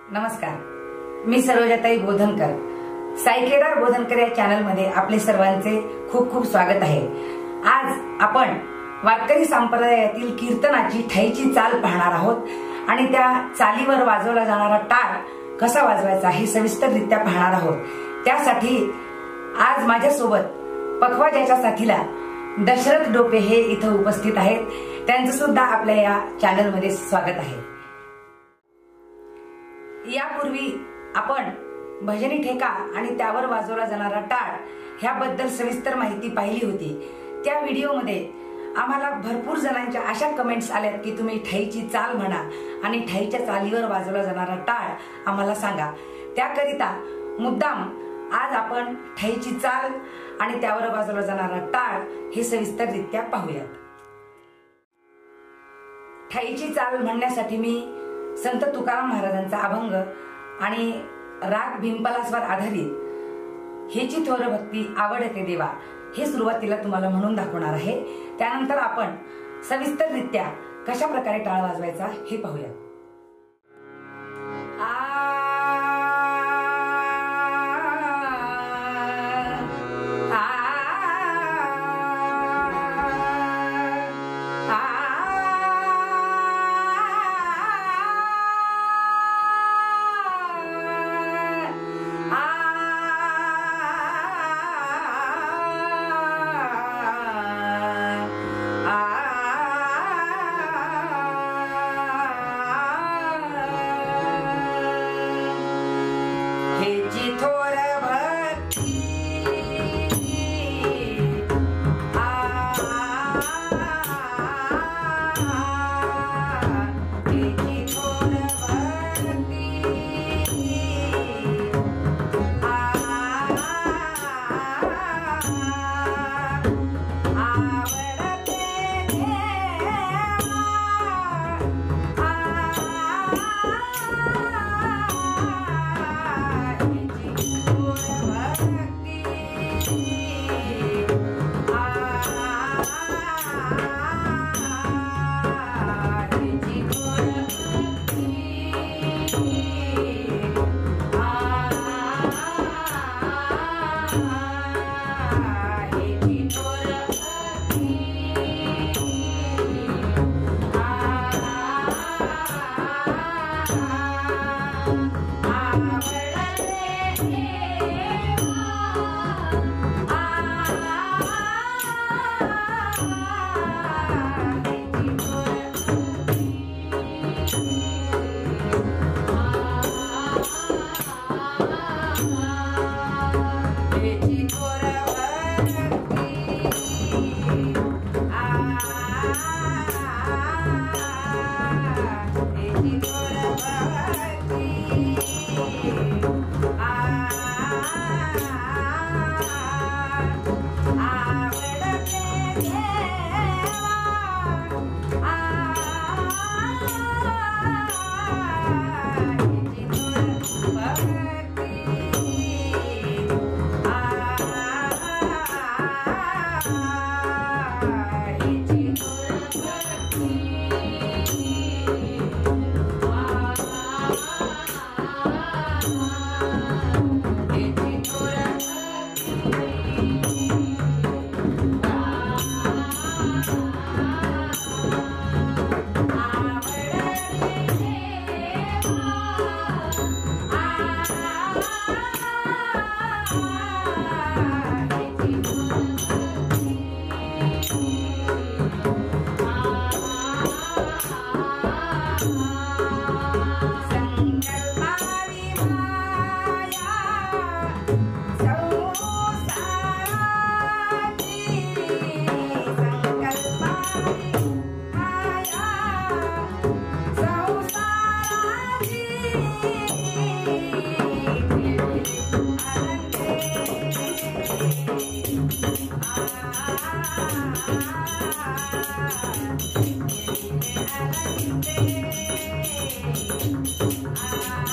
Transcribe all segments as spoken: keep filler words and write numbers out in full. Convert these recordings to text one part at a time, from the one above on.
नमस्कार, मी सरोजाताई बोधनकर, साई केदार बोधनकर या चॅनल मध्ये आपले सर्वांचे खूप खूप स्वागत आहे। आज आपण वारकरी संप्रदायातील कीर्तनाची ठाईची चाल पाहणार आहोत आणि त्या चालीवर वाजवला जाणारा टाळ कसा वाजवायचा हे सविस्तररित्या पाहणार आहोत। त्यासाठी आज माझ्या सोबत पखवाजाच्या साथीला दशरथ डोपे हे इथे उपस्थित आहेत। त्यांचं सुद्धा आपल्या या चॅनल मध्ये स्वागत आहे। यापूर्वी आपण भजनी ठेका आणि त्यावर वाजवला जाणारा टाळ ह्याबद्दल सविस्तर माहिती पाहिली होती। त्या व्हिडिओमध्ये आम्हाला भरपूर जणांच्या अशा कमेंट्स आल्यात की तुम्ही ठाईची चाल म्हणा आणि ठाईच्या चालीवर वाजवला जाणारा टाळ आम्हाला सांगा। त्याकरिता मुद्दाम आज आपण ठाईची चाल आणि त्यावर वाजवला जाणारा टाळ हे सविस्तररित्या पाहूयात। ठाईची चाल म्हणण्यासाठी मी संत तुकाराम महाराजांचा अभंग आणि राग भिंपलासवर आधारित हेची थोर भक्ती आवडते देवा हे सुरुवातीला तुम्हाला म्हणून दाखवणार आहे। त्यानंतर आपण सविस्तररित्या कशा प्रकारे टाळ वाजवायचा हे पाहूया। Ah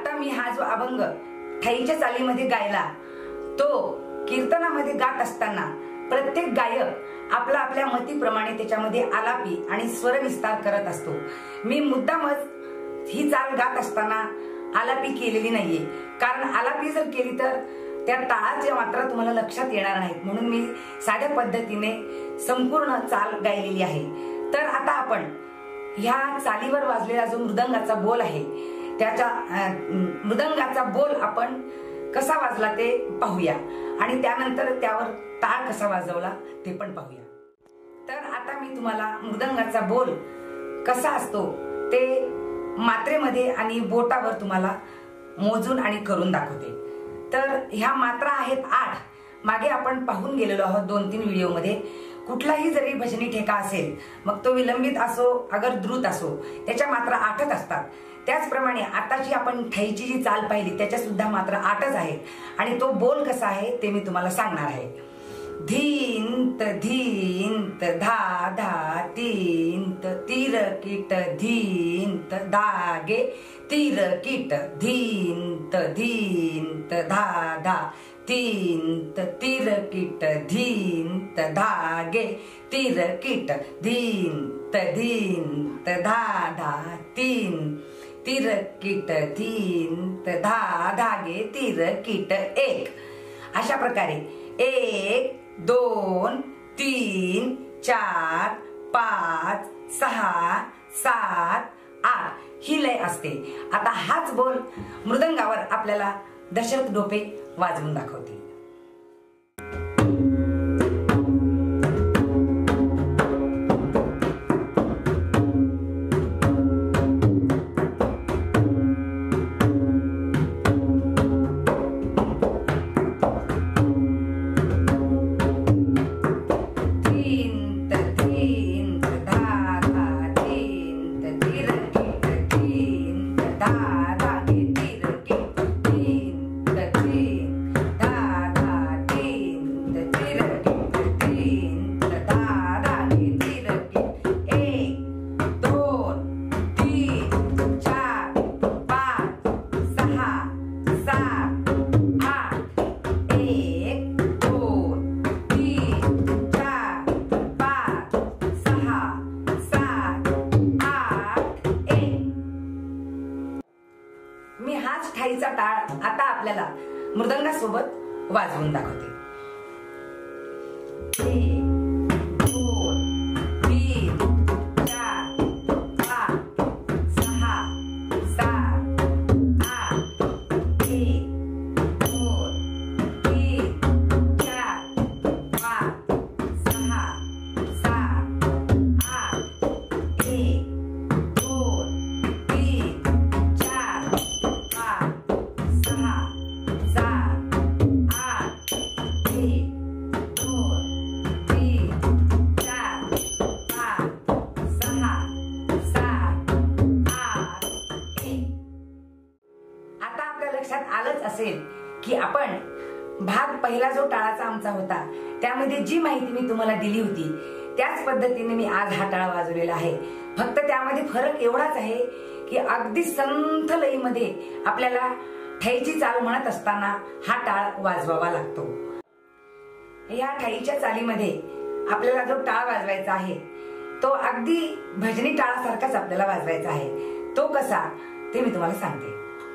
आता मी हा जो अभंग ठाईच्या चालीमध्ये गायला, तो कीर्तनामध्ये गात असताना प्रत्येक गायक आपला आपल्या मतीप्रमाणे त्याच्यामध्ये आलापी आणि स्वर विस्तार करत असतो. मी मुद्दामच ही चाल गात असताना आलापी केलेली नाहीये, कारण आलापी जर केली तर त्या टाळाच्या मात्रा तुम्हाला लक्षात येणार नाहीत, म्हणून मी साध्या पद्धतीने संपूर्ण चाल गायलेली आहे. तर आता आपण ह्या चालीवर वाजलेला जो मृदंगाचा बोल आहे, त्याच्या मृदंगाचा बोल आपण कसा वाजला ते पाहूया आणि त्यानंतर त्यावर टाळ कसा वाजवला ते पण पाहूया. तर आता मी तुम्हाला मृदंगाचा बोल कसा असतो ते मात्रेमध्ये आणि बोटावर तुम्हाला मोजून आणि करून दाखवते. तर ह्या मात्रा आहेत आठ. मागे आपण पाहून गेलेलो आहोत दोन तीन व्हिडिओ मध्ये. कुठलाही जरी भजनी ठेका असेल, मग तो विलंबित असो अगर द्रुत असो, त्याच्या मात्रा आठच असतात. त्याचप्रमाणे आताची आपण ठाईची जी चाल पाहिली त्याच्या सुद्धा मात्रा आठच आहेत आणि तो बोल कसा आहे ते मी तुम्हाला सांगणार आहे. धींत धींत धा धा तींत तीर कीट धींत धागे तीर कीट धींत धींत धा धा तींत तीर कीट धींत धागे तीर कीट धींत धींत धा धा तीन तीर कीट धींत धा धागे तीर कीट एक. अशा प्रकारे एक दोन तीन चार पाच सहा सात आठ ही लय असते. आता हाच बोल मृदंगावर आपल्याला दशरथ डोपे वाजवून दाखवते. मी हाच ठाईचा टाळ आता आपल्याला मृदंगासोबत वाजवून दाखवते. एक दोन तीन चार पाच सहा सात आठ एक दोन तीन चार पाच सहा सात आठ एक दोन तीन चार पाच सहा सात आठ एक दोन तीन चार पाच सहा सात आठ एक. आता आपल्या लक्षात आलंच असेल की आपण भाग पहिला जो टाळाचा आमचा होता त्यामध्ये जी माहिती मी तुम्हाला दिली होती त्याच पद्धतीने मी आज हा टाळ वाजवलेला आहे. फक्त त्यामध्ये फरक एवढाच आहे की अगदी संथ लयीमध्ये आपल्याला ठाईची चाल म्हणत असताना हा टाळ वाजवावा लागतो. या ठाईच्या चालीमध्ये आपल्याला जो टाळ वाजवायचा आहे तो अगदी भजनी टाळासारखाच आपल्याला वाजवायचा आहे. तो कसा ते मी तुम्हाला सांगते.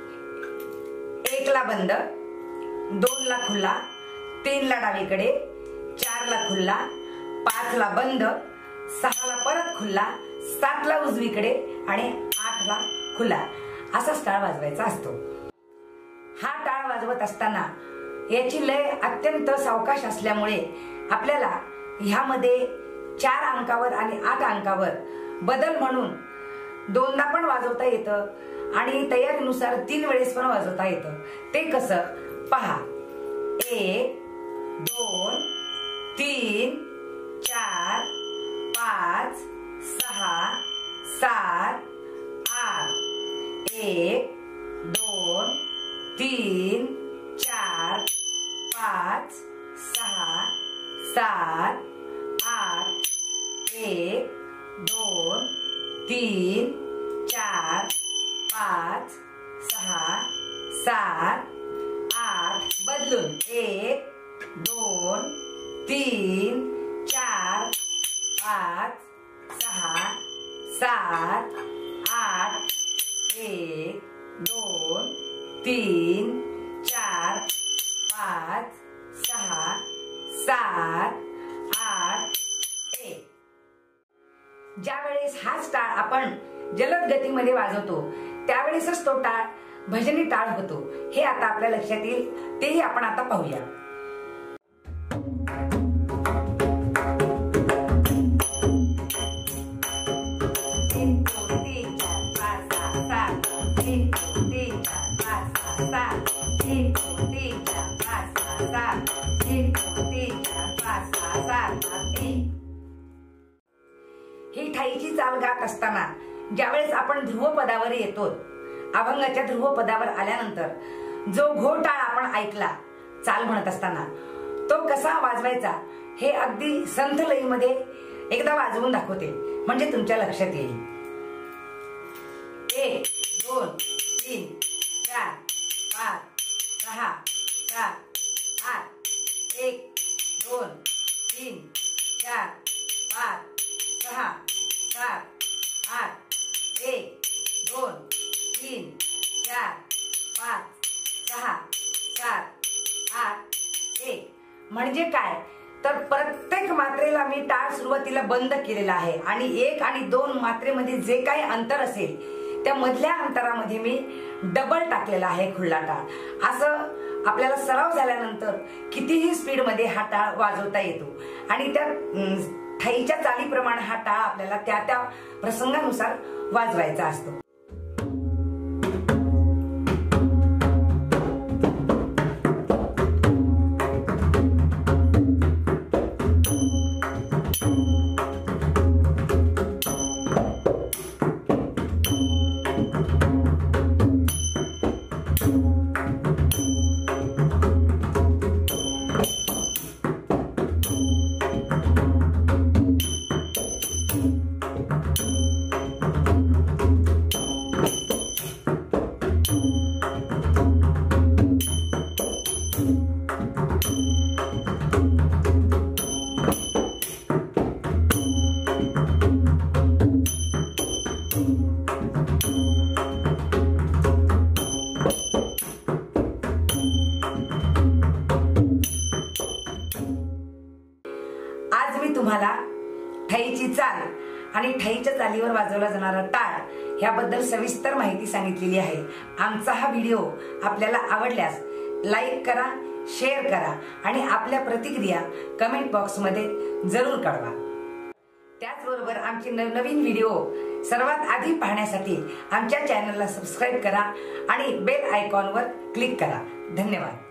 एक ला बंद, दोन ला खुल्ला, तीन ला डावीकडे, चार ला खुल्ला, पाच ला बंद, सहा ला परत खुल्ला, सात ला उजवीकडे आणि आठ ला खुला असाच टाळ वाजवायचा असतो. हा टाळ वाजवत असताना याची लय अत्यंत सावकाश असल्यामुळे आपल्याला ह्यामध्ये चार अंकावर आणि आठ अंकावर बदल म्हणून दोनदा पण वाजवता येतं आणि तयारीनुसार तीन वेळेस पण वाजवता येतं. ते कसं पहा. एक दोन तीन चार पाच सहा सात आठ एक दोन तीन चार पाच सहा सात आठ एक दोन तीन चार पाच सहा सात आठ, बदलून एक दोन तीन चार पाच सहा सात आठ, एक दोन तीन चार पाच सहा सात आठ एक. ज्या वेळेस हाच टाळ आपण जलद गतीमध्ये वाजवतो त्यावेळेसच तो टाळ भजनी टाळ होतो. हे आता आपल्या लक्षात येईल, तेही आपण आता पाहूया. ही ठाईची चाल गात असताना ज्यावेळेस आपण ध्रुवपदावर येतो, अभंगाच्या ध्रुवपदावर आल्यानंतर जो घोटाळ आपण ऐकला चाल म्हणत असताना, तो कसा वाजवायचा हे अगदी संथ लयीमध्ये एकदा वाजवून दाखवते, म्हणजे तुमच्या लक्षात येईल. एक दोन तीन चार पाच सहा सात आठ, एक दोन तीन चार पाच सहा सात आठ, एक दोन तीन चार पाच सहा सात आठ एक. म्हणजे काय तर प्रत्येक मात्रेला मी टाळ सुरुवातीला बंद केलेला आहे आणि एक आणि दोन मात्रेमध्ये जे काही अंतर असेल त्या मधल्या अंतरामध्ये मी डबल टाकलेला आहे खुल्ला टाळ. असं आपल्याला सराव झाल्यानंतर कितीही स्पीड मध्ये हा टाळ वाजवता येतो आणि त्या ठाईच्या चालीप्रमाणे हा टाळ आपल्याला त्या त्या प्रसंगानुसार वाजवायचा असतो. आज मी तुम्हाला ठाईची चाल आणि ठाईच्या चालीवर वाजवला जाणारा टाळ ह्याबद्दल सविस्तर माहिती सांगितलेली आहे. आमचा हा व्हिडिओ आपल्याला आवडल्यास लाईक करा, शेअर करा आणि आपल्या प्रतिक्रिया कमेंट बॉक्स मध्ये जरूर कळवा. त्याचबरोबर आमचे नवनवीन व्हिडिओ सर्वात आधी पाहण्यासाठी आमच्या चॅनलला सबस्क्राईब करा आणि बेल आयकॉनवर क्लिक करा. धन्यवाद.